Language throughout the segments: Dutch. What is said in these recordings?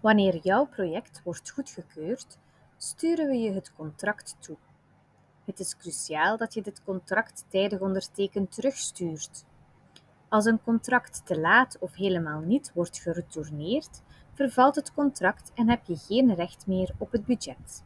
Wanneer jouw project wordt goedgekeurd, sturen we je het contract toe. Het is cruciaal dat je dit contract tijdig ondertekend terugstuurt. Als een contract te laat of helemaal niet wordt geretourneerd, vervalt het contract en heb je geen recht meer op het budget.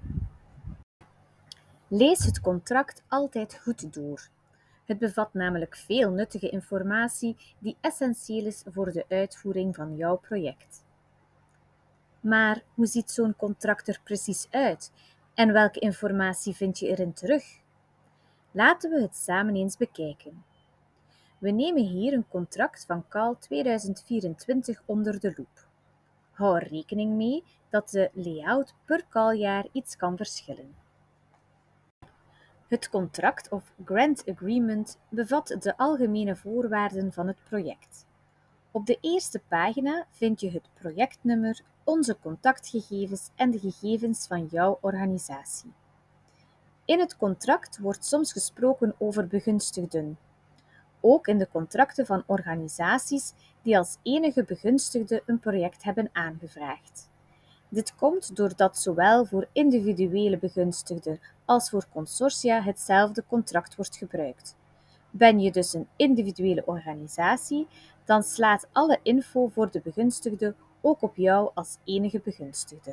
Lees het contract altijd goed door. Het bevat namelijk veel nuttige informatie die essentieel is voor de uitvoering van jouw project. Maar hoe ziet zo'n contract er precies uit en welke informatie vind je erin terug? Laten we het samen eens bekijken. We nemen hier een contract van KAL 2024 onder de loep. Hou er rekening mee dat de layout per KAL-jaar iets kan verschillen. Het contract of Grant Agreement bevat de algemene voorwaarden van het project. Op de eerste pagina vind je het projectnummer, onze contactgegevens en de gegevens van jouw organisatie. In het contract wordt soms gesproken over begunstigden. Ook in de contracten van organisaties die als enige begunstigde een project hebben aangevraagd. Dit komt doordat zowel voor individuele begunstigden als voor consortia hetzelfde contract wordt gebruikt. Ben je dus een individuele organisatie, dan slaat alle info voor de begunstigde ook op jou als enige begunstigde.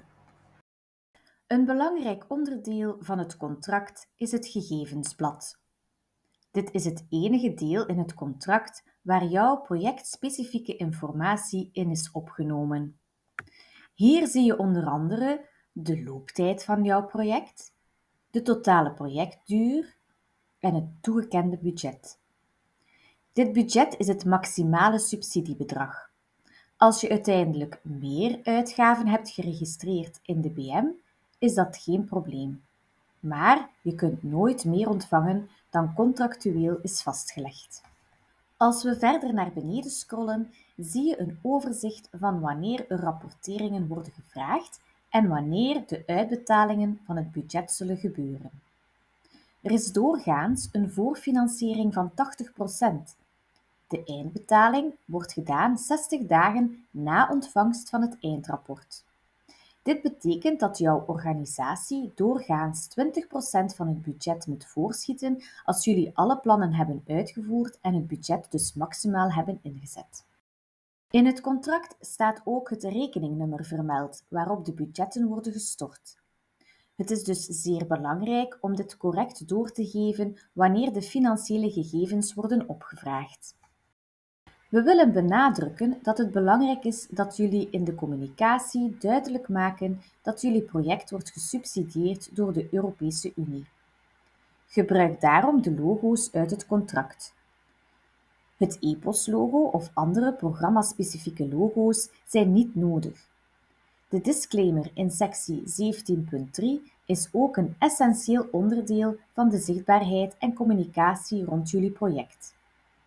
Een belangrijk onderdeel van het contract is het gegevensblad. Dit is het enige deel in het contract waar jouw projectspecifieke informatie in is opgenomen. Hier zie je onder andere de looptijd van jouw project, de totale projectduur en het toegekende budget. Dit budget is het maximale subsidiebedrag. Als je uiteindelijk meer uitgaven hebt geregistreerd in de BM, is dat geen probleem. Maar je kunt nooit meer ontvangen dan contractueel is vastgelegd. Als we verder naar beneden scrollen, zie je een overzicht van wanneer er rapporteringen worden gevraagd en wanneer de uitbetalingen van het budget zullen gebeuren. Er is doorgaans een voorfinanciering van 80%. De eindbetaling wordt gedaan 60 dagen na ontvangst van het eindrapport. Dit betekent dat jouw organisatie doorgaans 20% van het budget moet voorschieten als jullie alle plannen hebben uitgevoerd en het budget dus maximaal hebben ingezet. In het contract staat ook het rekeningnummer vermeld waarop de budgetten worden gestort. Het is dus zeer belangrijk om dit correct door te geven wanneer de financiële gegevens worden opgevraagd. We willen benadrukken dat het belangrijk is dat jullie in de communicatie duidelijk maken dat jullie project wordt gesubsidieerd door de Europese Unie. Gebruik daarom de logo's uit het contract. Het EPOS-logo of andere programmaspecifieke logo's zijn niet nodig. De disclaimer in sectie 17.3 is ook een essentieel onderdeel van de zichtbaarheid en communicatie rond jullie project.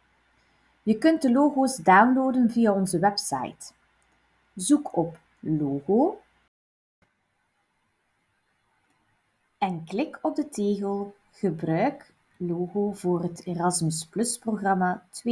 Je kunt de logo's downloaden via onze website. Zoek op logo en klik op de tegel Gebruik logo voor het Erasmus Plus programma 2021-2027.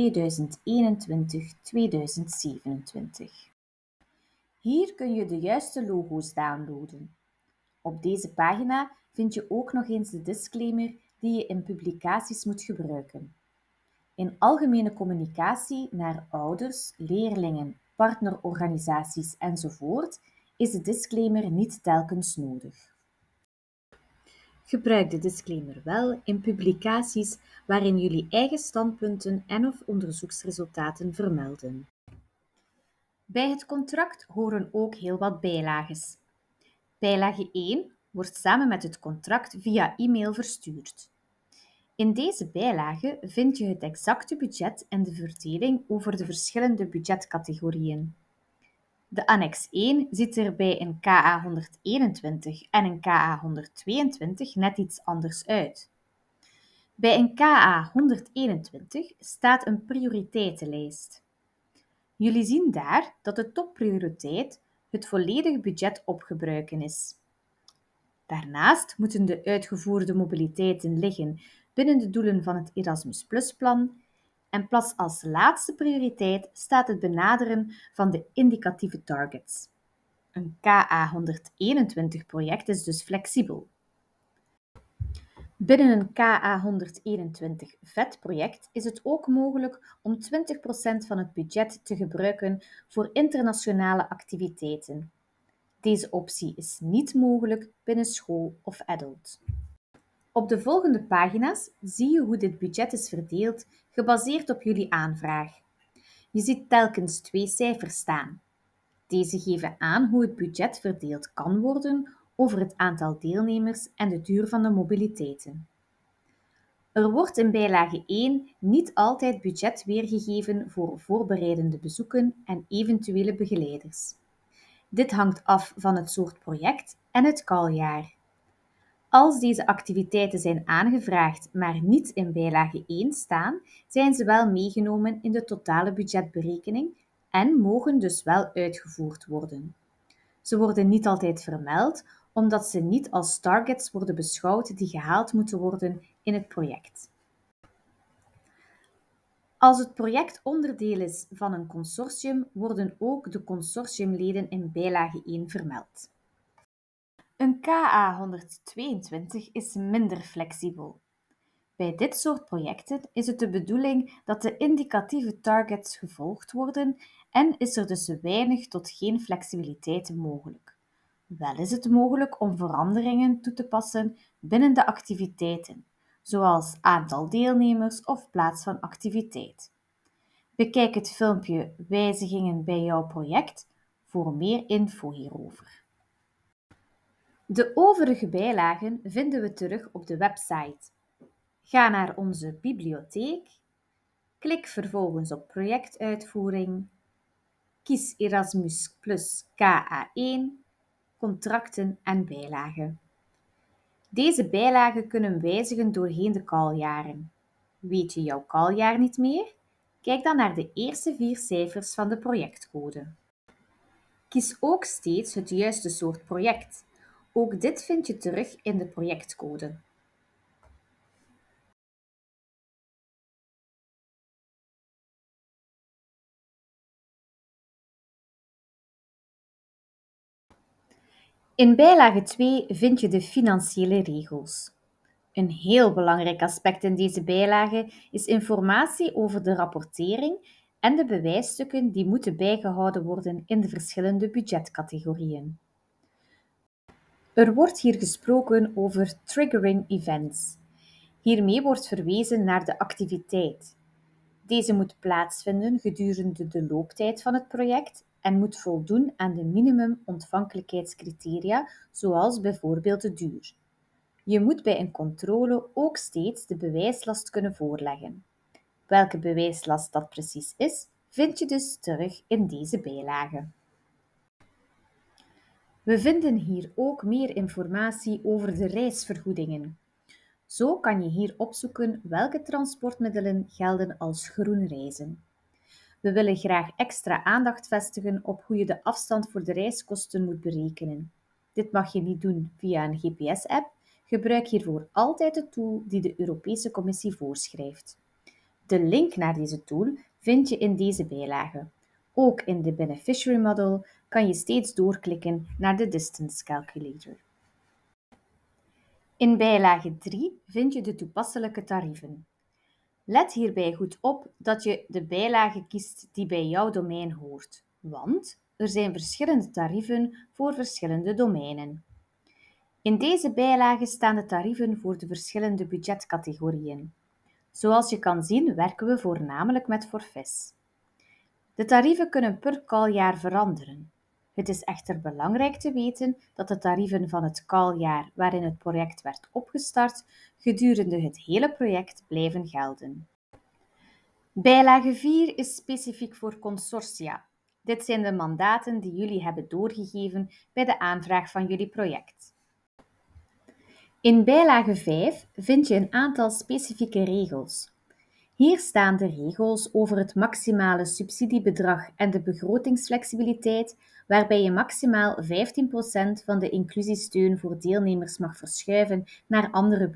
Hier kun je de juiste logo's downloaden. Op deze pagina vind je ook nog eens de disclaimer die je in publicaties moet gebruiken. In algemene communicatie naar ouders, leerlingen, partnerorganisaties enzovoort is de disclaimer niet telkens nodig. Gebruik de disclaimer wel in publicaties waarin jullie eigen standpunten en/of onderzoeksresultaten vermelden. Bij het contract horen ook heel wat bijlages. Bijlage 1 wordt samen met het contract via e-mail verstuurd. In deze bijlage vind je het exacte budget en de verdeling over de verschillende budgetcategorieën. De annex 1 ziet er bij een KA 121 en een KA 122 net iets anders uit. Bij een KA 121 staat een prioriteitenlijst. Jullie zien daar dat de topprioriteit het volledige budget opgebruiken is. Daarnaast moeten de uitgevoerde mobiliteiten liggen binnen de doelen van het Erasmus+-plan en plas als laatste prioriteit staat het benaderen van de indicatieve targets. Een KA 121 project is dus flexibel. Binnen een KA 121 VET-project is het ook mogelijk om 20% van het budget te gebruiken voor internationale activiteiten. Deze optie is niet mogelijk binnen school of adult. Op de volgende pagina's zie je hoe dit budget is verdeeld, gebaseerd op jullie aanvraag. Je ziet telkens 2 cijfers staan. Deze geven aan hoe het budget verdeeld kan worden over het aantal deelnemers en de duur van de mobiliteiten. Er wordt in bijlage 1 niet altijd budget weergegeven voor voorbereidende bezoeken en eventuele begeleiders. Dit hangt af van het soort project en het kaljaar. Als deze activiteiten zijn aangevraagd, maar niet in bijlage 1 staan, zijn ze wel meegenomen in de totale budgetberekening en mogen dus wel uitgevoerd worden. Ze worden niet altijd vermeld, omdat ze niet als targets worden beschouwd die gehaald moeten worden in het project. Als het project onderdeel is van een consortium, worden ook de consortiumleden in bijlage 1 vermeld. Een KA 122 is minder flexibel. Bij dit soort projecten is het de bedoeling dat de indicatieve targets gevolgd worden en is er dus weinig tot geen flexibiliteit mogelijk. Wel is het mogelijk om veranderingen toe te passen binnen de activiteiten, zoals aantal deelnemers of plaats van activiteit. Bekijk het filmpje Wijzigingen bij jouw project voor meer info hierover. De overige bijlagen vinden we terug op de website. Ga naar onze bibliotheek, klik vervolgens op projectuitvoering, kies Erasmus Plus KA1, contracten en bijlagen. Deze bijlagen kunnen wijzigen doorheen de kaljaren. Weet je jouw kaljaar niet meer? Kijk dan naar de eerste 4 cijfers van de projectcode. Kies ook steeds het juiste soort project. Ook dit vind je terug in de projectcode. In bijlage 2 vind je de financiële regels. Een heel belangrijk aspect in deze bijlage is informatie over de rapportering en de bewijsstukken die moeten bijgehouden worden in de verschillende budgetcategorieën. Er wordt hier gesproken over triggering events. Hiermee wordt verwezen naar de activiteit. Deze moet plaatsvinden gedurende de looptijd van het project en moet voldoen aan de minimum-ontvankelijkheidscriteria, zoals bijvoorbeeld de duur. Je moet bij een controle ook steeds de bewijslast kunnen voorleggen. Welke bewijslast dat precies is, vind je dus terug in deze bijlage. We vinden hier ook meer informatie over de reisvergoedingen. Zo kan je hier opzoeken welke transportmiddelen gelden als groen reizen. We willen graag extra aandacht vestigen op hoe je de afstand voor de reiskosten moet berekenen. Dit mag je niet doen via een GPS-app. Gebruik hiervoor altijd de tool die de Europese Commissie voorschrijft. De link naar deze tool vind je in deze bijlage. Ook in de Beneficiary Model kan je steeds doorklikken naar de Distance Calculator. In bijlage 3 vind je de toepasselijke tarieven. Let hierbij goed op dat je de bijlage kiest die bij jouw domein hoort, want er zijn verschillende tarieven voor verschillende domeinen. In deze bijlage staan de tarieven voor de verschillende budgetcategorieën. Zoals je kan zien werken we voornamelijk met forfaits. De tarieven kunnen per kaljaar veranderen. Het is echter belangrijk te weten dat de tarieven van het kaljaar waarin het project werd opgestart gedurende het hele project blijven gelden. Bijlage 4 is specifiek voor consortia. Dit zijn de mandaten die jullie hebben doorgegeven bij de aanvraag van jullie project. In bijlage 5 vind je een aantal specifieke regels. Hier staan de regels over het maximale subsidiebedrag en de begrotingsflexibiliteit, waarbij je maximaal 15% van de inclusiesteun voor deelnemers mag verschuiven naar andere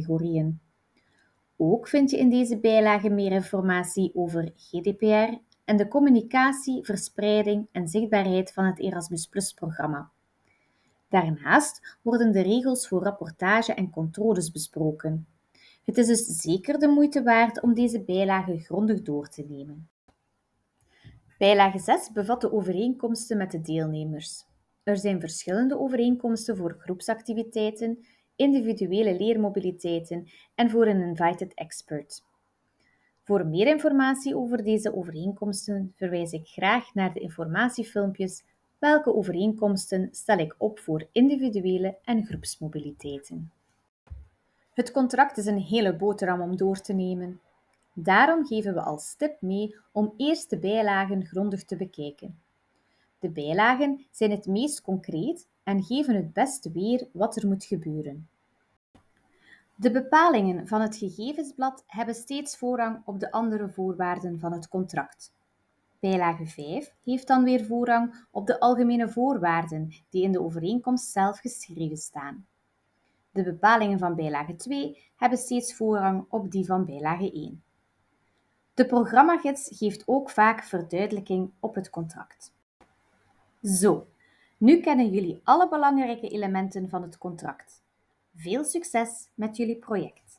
budgetcategorieën. Ook vind je in deze bijlage meer informatie over GDPR en de communicatie, verspreiding en zichtbaarheid van het Erasmus+-programma. Daarnaast worden de regels voor rapportage en controles besproken. Het is dus zeker de moeite waard om deze bijlage grondig door te nemen. Bijlage 6 bevat de overeenkomsten met de deelnemers. Er zijn verschillende overeenkomsten voor groepsactiviteiten, individuele leermobiliteiten en voor een invited expert. Voor meer informatie over deze overeenkomsten verwijs ik graag naar de informatiefilmpjes Welke overeenkomsten stel ik op voor individuele en groepsmobiliteiten. Het contract is een hele boterham om door te nemen. Daarom geven we als tip mee om eerst de bijlagen grondig te bekijken. De bijlagen zijn het meest concreet en geven het beste weer wat er moet gebeuren. De bepalingen van het gegevensblad hebben steeds voorrang op de andere voorwaarden van het contract. Bijlage 5 heeft dan weer voorrang op de algemene voorwaarden die in de overeenkomst zelf geschreven staan. De bepalingen van bijlage 2 hebben steeds voorrang op die van bijlage 1. De programmagids geeft ook vaak verduidelijking op het contract. Zo, nu kennen jullie alle belangrijke elementen van het contract. Veel succes met jullie project!